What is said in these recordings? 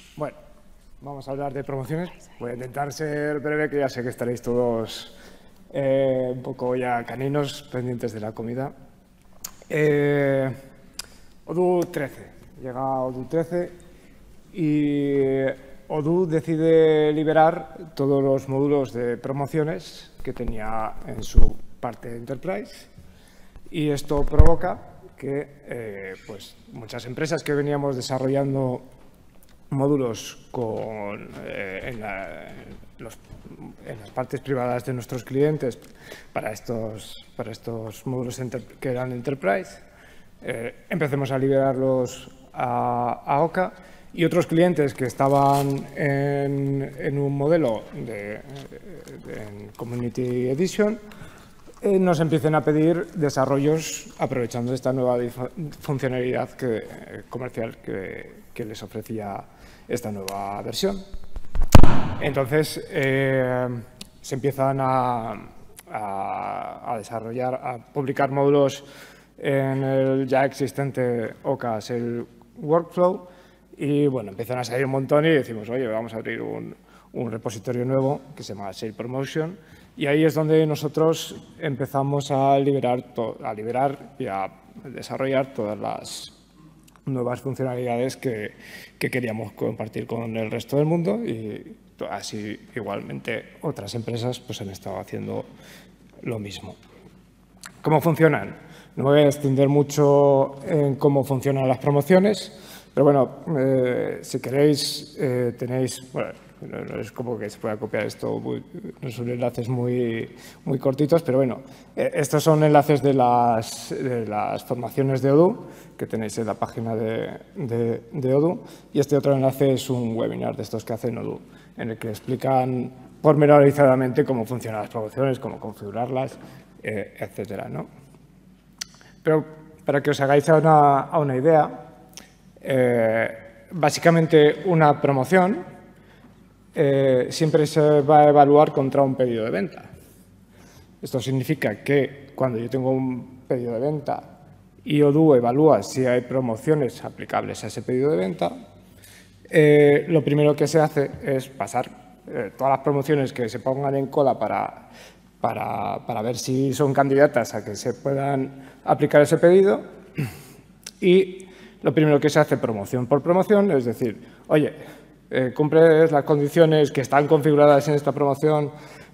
Bueno, vamos a hablar de promociones. Voy a intentar ser breve, que ya sé que estaréis todos un poco ya caninos, pendientes de la comida. Odoo 13. Llega Odoo 13 y Odoo decide liberar todos los módulos de promociones que tenía en su parte de Enterprise, y esto provoca que pues muchas empresas que veníamos desarrollando módulos en las partes privadas de nuestros clientes para estos módulos que eran Enterprise, empecemos a liberarlos a Oka, y otros clientes que estaban en un modelo en Community Edition nos empiecen a pedir desarrollos aprovechando esta nueva funcionalidad comercial que les ofrecía esta nueva versión. Entonces, se empiezan a desarrollar, a publicar módulos en el ya existente Oka Sale Workflow, y bueno, empiezan a salir un montón y decimos, oye, vamos a abrir un repositorio nuevo que se llama Sale Promotion, y ahí es donde nosotros empezamos a liberar y a desarrollar todas las nuevas funcionalidades que queríamos compartir con el resto del mundo, y así igualmente otras empresas pues han estado haciendo lo mismo. ¿Cómo funcionan? No me voy a extender mucho en cómo funcionan las promociones, pero bueno, si queréis tenéis, bueno, no es como que se pueda copiar esto, no son enlaces muy cortitos, pero bueno, estos son enlaces de las formaciones de Odoo que tenéis en la página de Odoo, y este otro enlace es un webinar de estos que hacen Odoo, en el que explican pormenorizadamente cómo funcionan las promociones, cómo configurarlas, etcétera, ¿no? Pero para que os hagáis a una idea, básicamente una promoción siempre se va a evaluar contra un pedido de venta. Esto significa que cuando yo tengo un pedido de venta y Odoo evalúa si hay promociones aplicables a ese pedido de venta, lo primero que se hace es pasar todas las promociones que se pongan en cola para ver si son candidatas a que se puedan aplicar ese pedido, y lo primero que se hace promoción por promoción, es decir, oye, ¿cumples las condiciones que están configuradas en esta promoción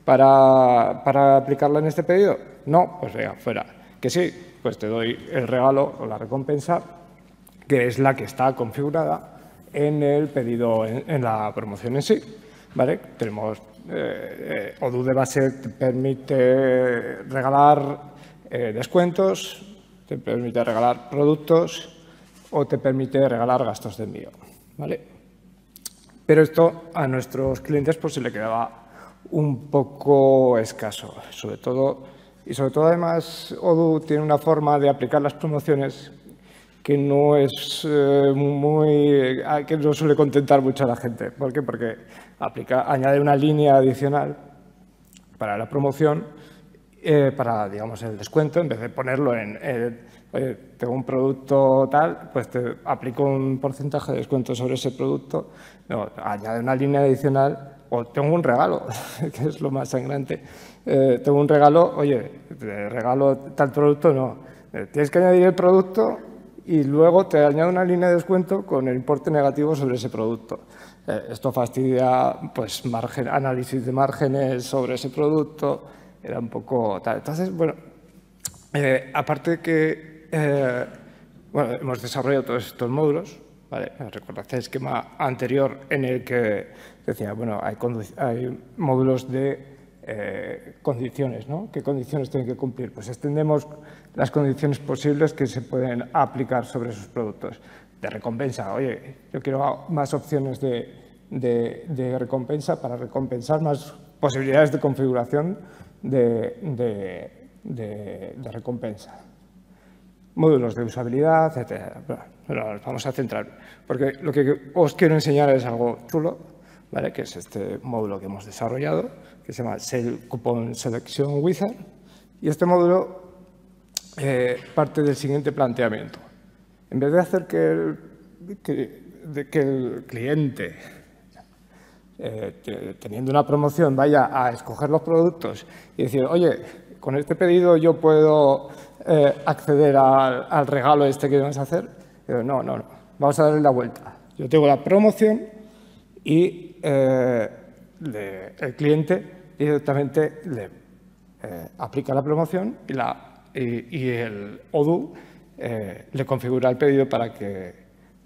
para aplicarla en este pedido? No, pues venga, fuera. Que sí, pues te doy el regalo o la recompensa, que es la que está configurada en el pedido, en la promoción en sí, ¿vale? Tenemos Odoo de base te permite regalar descuentos, te permite regalar productos o te permite regalar gastos de envío, ¿vale? Pero esto a nuestros clientes pues se le quedaba un poco escaso, sobre todo además Odoo tiene una forma de aplicar las promociones que no es que no suele contentar mucho a la gente. ¿Por qué? Porque añade una línea adicional para la promoción, para, digamos, el descuento, en vez de ponerlo oye, tengo un producto tal, pues te aplico un porcentaje de descuento sobre ese producto. No, añade una línea adicional, o tengo un regalo, que es lo más sangrante. Tengo un regalo, oye, te regalo tal producto, no. Tienes que añadir el producto y luego te añade una línea de descuento con el importe negativo sobre ese producto. Esto fastidia pues, análisis de márgenes sobre ese producto, era un poco tal. Entonces, bueno, aparte de que bueno, hemos desarrollado todos estos módulos, ¿vale? Recordad el esquema anterior en el que decía, bueno, hay módulos de condiciones, ¿no? ¿Qué condiciones tienen que cumplir? Pues extendemos las condiciones posibles que se pueden aplicar sobre esos productos. De recompensa, oye, yo quiero más opciones de recompensa para recompensar, más posibilidades de configuración de recompensa. Módulos de usabilidad, etc. Pero nos vamos a centrar, porque lo que os quiero enseñar es algo chulo, ¿vale? Que es este módulo que hemos desarrollado, que se llama Sale Coupon Selection Wizard. Y este módulo parte del siguiente planteamiento. En vez de hacer que el cliente, teniendo una promoción, vaya a escoger los productos y decir, oye, con este pedido yo puedo acceder al regalo este que vamos a hacer. Pero no, vamos a darle la vuelta. Yo tengo la promoción y el cliente directamente le aplica la promoción y el Odoo le configura el pedido para que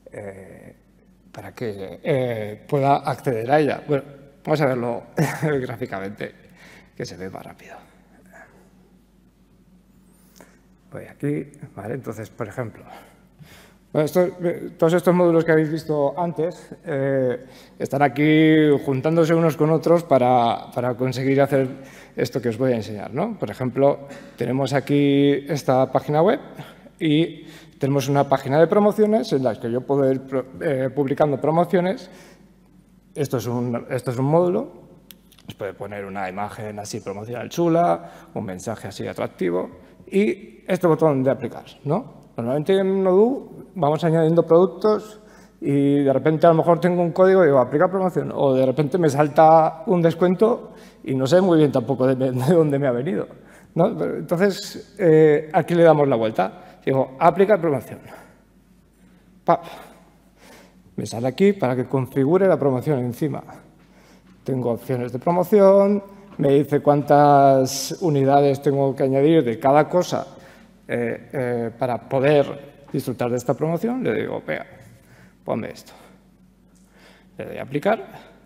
pueda acceder a ella. Bueno, vamos a verlo gráficamente, que se ve más rápido. Voy aquí, ¿vale? Entonces, por ejemplo, bueno, todos estos módulos que habéis visto antes están aquí juntándose unos con otros para conseguir hacer esto que os voy a enseñar, ¿no? Por ejemplo, tenemos aquí esta página web y tenemos una página de promociones en la que yo puedo ir publicando promociones. Esto es un módulo. Os puede poner una imagen así promocional chula, un mensaje así atractivo y este botón de aplicar, ¿no? Normalmente en Odoo vamos añadiendo productos y de repente a lo mejor tengo un código y digo aplicar promoción o de repente me salta un descuento y no sé muy bien tampoco de dónde me ha venido, ¿no? Entonces aquí le damos la vuelta. Digo, aplicar promoción. ¡Pap! Me sale aquí para que configure la promoción encima. Tengo opciones de promoción, me dice cuántas unidades tengo que añadir de cada cosa para poder disfrutar de esta promoción. Le digo, venga, ponme esto. Le doy a aplicar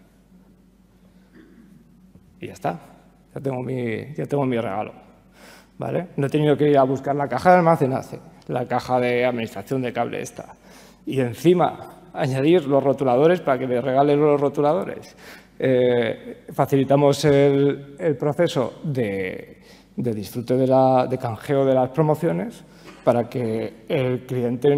y ya está. Ya tengo mi regalo. ¿Vale? No he tenido que ir a buscar la caja de almacenaje, la caja de administración de cable esta. Y encima añadir los rotuladores para que me regalen los rotuladores. Facilitamos el proceso de disfrute de canjeo de las promociones para que el cliente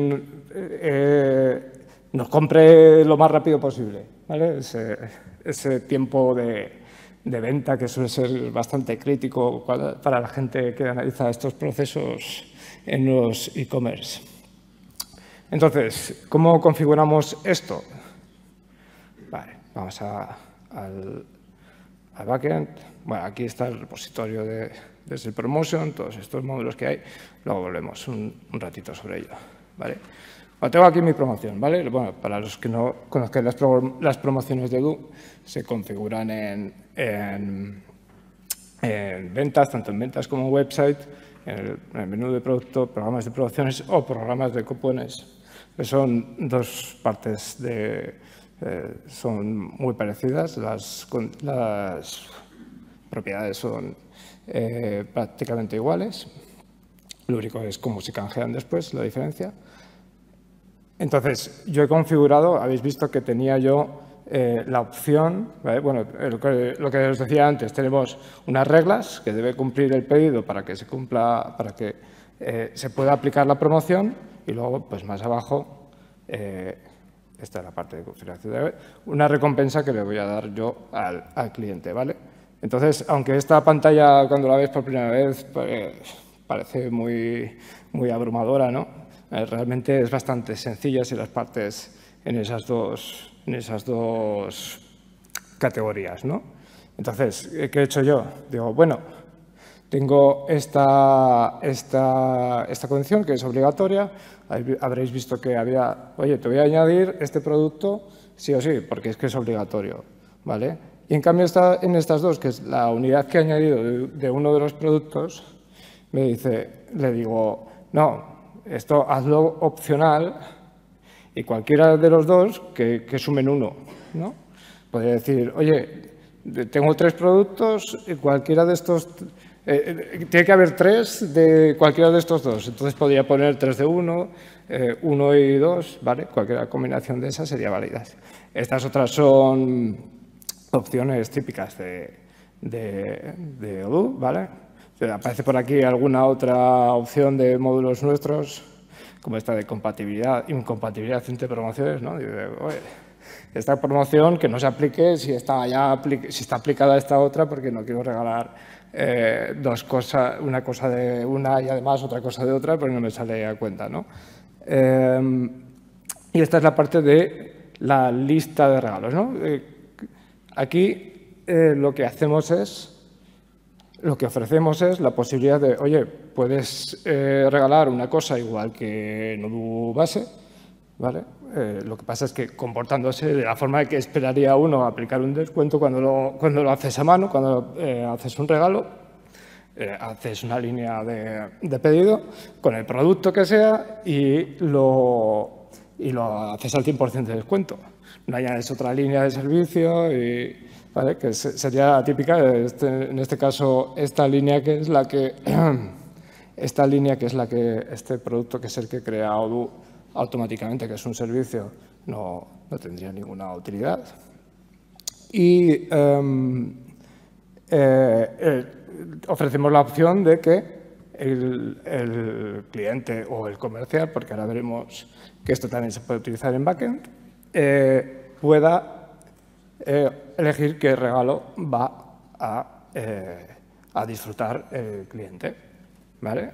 nos compre lo más rápido posible, ¿vale? Ese tiempo de venta que suele ser bastante crítico para la gente que analiza estos procesos en los e-commerce. Entonces, ¿cómo configuramos esto? Vale, vamos al backend. Bueno, aquí está el repositorio de el Promotion, todos estos módulos que hay. Luego volvemos un ratito sobre ello, ¿vale? Bueno, tengo aquí mi promoción, ¿vale? Bueno, para los que no conozcan las promociones de Odoo, se configuran en ventas, tanto en ventas como en website, en el menú de producto, programas de promociones o programas de cupones. Son dos partes son muy parecidas, las propiedades son prácticamente iguales. Lo único es cómo se canjean después, la diferencia. Entonces, yo he configurado, habéis visto que tenía yo la opción, ¿vale? Bueno, lo que os decía antes, tenemos unas reglas que debe cumplir el pedido para que se cumpla, para que se pueda aplicar la promoción y luego, pues más abajo, esta es la parte de configuración, una recompensa que le voy a dar yo al cliente, ¿vale? Entonces, aunque esta pantalla, cuando la ves por primera vez, pues, parece muy abrumadora, ¿no? Realmente es bastante sencilla si las partes en esas dos categorías, ¿no? Entonces, ¿qué he hecho yo? Digo, bueno, tengo esta condición que es obligatoria. Habréis visto que había, oye, te voy a añadir este producto sí o sí, porque es que es obligatorio, ¿vale? Y en cambio en estas dos, que es la unidad que he añadido de uno de los productos, le digo, no, esto hazlo opcional y cualquiera de los dos que sumen uno, ¿no? Podría decir, oye, tengo 3 productos y cualquiera de estos, tiene que haber 3 de cualquiera de estos dos. Entonces podría poner 3 de 1, 1 y 2, ¿vale? Cualquier combinación de esas sería válida. Estas otras son opciones típicas de Odoo, ¿vale? Aparece por aquí alguna otra opción de módulos nuestros, como esta de compatibilidad, incompatibilidad entre promociones, ¿no? Oye, esta promoción que no se aplique si está aplicada esta otra, porque no quiero regalar dos cosas, una cosa de una y además otra cosa de otra, porque no me sale a cuenta, ¿no? Y esta es la parte de la lista de regalos, ¿no? Aquí lo que ofrecemos es la posibilidad de, oye, puedes regalar una cosa igual que en Odoo base, ¿vale? Lo que pasa es que comportándose de la forma que esperaría uno aplicar un descuento cuando lo haces a mano, cuando haces un regalo, haces una línea de pedido con el producto que sea y lo haces al 100% de descuento. No añades otra línea de servicio, ¿vale? Que sería la típica, en este caso, esta línea que es la que este producto que es el que crea Odoo automáticamente, que es un servicio, no tendría ninguna utilidad. Y ofrecemos la opción de que el cliente o el comercial, porque ahora veremos que esto también se puede utilizar en backend, pueda elegir qué regalo va a disfrutar el cliente, ¿vale?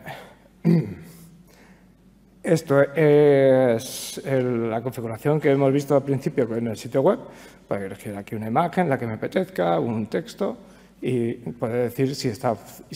Esto es la configuración que hemos visto al principio en el sitio web. Puedo elegir aquí una imagen, la que me apetezca, un texto y puedo decir si esta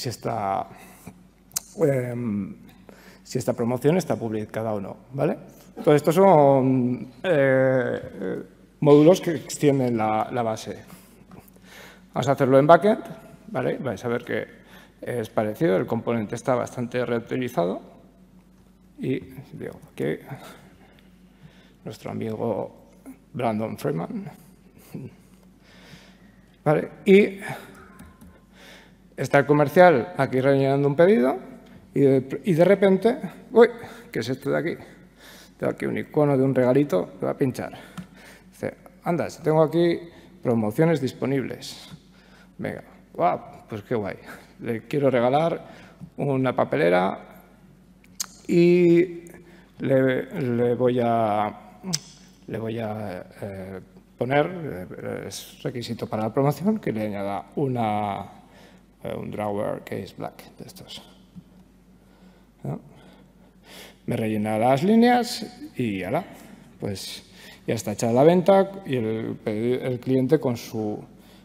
promoción está publicada o no, ¿vale? Pues estos son módulos que extienden la base. Vamos a hacerlo en backend, ¿vale? Vais a ver que es parecido, el componente está bastante reutilizado. Y digo que nuestro amigo Brandon Freeman. ¿Vale? Y está el comercial aquí rellenando un pedido y de repente, ¡uy! ¿Qué es esto de aquí? Tengo aquí un icono de un regalito, lo voy a pinchar. Dice, anda, tengo aquí promociones disponibles. Venga, ¡guau! Pues qué guay. Le quiero regalar una papelera y le voy a poner, es requisito para la promoción, que le añada un drawer case black de estos, ¿no? Me rellena las líneas y ala, pues ya está hecha la venta y el cliente con su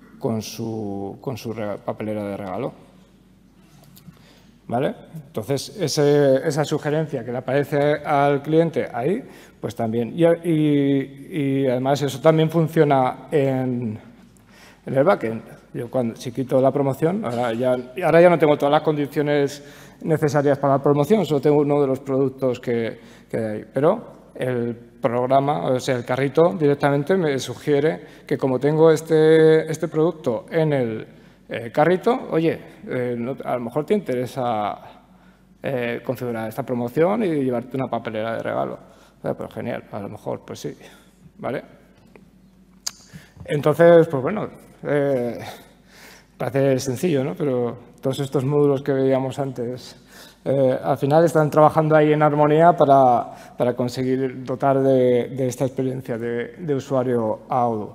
papelera de regalo. ¿Vale? Entonces, esa sugerencia que le aparece al cliente ahí, pues también. Y además eso también funciona en el backend. Yo si quito la promoción, ahora ya no tengo todas las condiciones necesarias para la promoción, solo tengo uno de los productos que hay. Pero el programa, o sea, el carrito directamente me sugiere que como tengo este producto en el carrito, oye, a lo mejor te interesa configurar esta promoción y llevarte una papelera de regalo. Pues genial, a lo mejor, pues sí, ¿vale? Entonces, pues bueno, parece sencillo, ¿no? Pero todos estos módulos que veíamos antes, al final están trabajando ahí en armonía para conseguir dotar de esta experiencia de usuario a Odoo.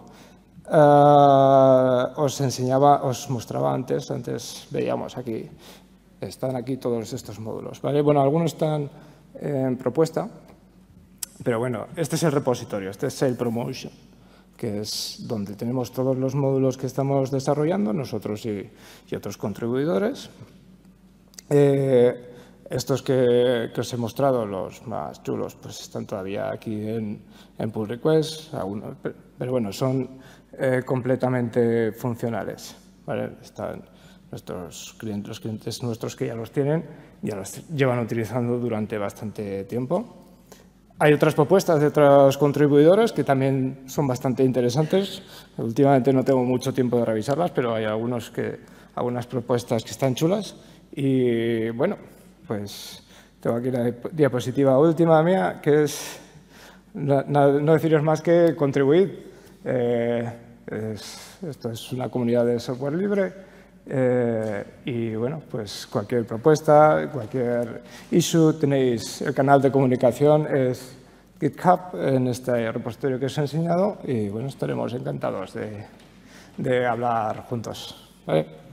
Os mostraba antes veíamos aquí, están aquí todos estos módulos, ¿vale? Bueno, algunos están en propuesta, pero bueno, este es el repositorio, este es el promotion, que es donde tenemos todos los módulos que estamos desarrollando, nosotros y otros contribuidores. Estos que os he mostrado, los más chulos, pues están todavía aquí en pull request, pero bueno, son completamente funcionales, ¿vale? Están los clientes nuestros que ya los tienen, ya los llevan utilizando durante bastante tiempo. Hay otras propuestas de otros contribuidores que también son bastante interesantes. Últimamente no tengo mucho tiempo de revisarlas, pero hay algunas propuestas que están chulas. Y bueno, pues tengo aquí la diapositiva última mía, que es no deciros más que contribuir. Esto es una comunidad de software libre y bueno, pues cualquier propuesta, cualquier issue, tenéis el canal de comunicación, es GitHub en este repositorio que os he enseñado y bueno, estaremos encantados de hablar juntos, ¿vale?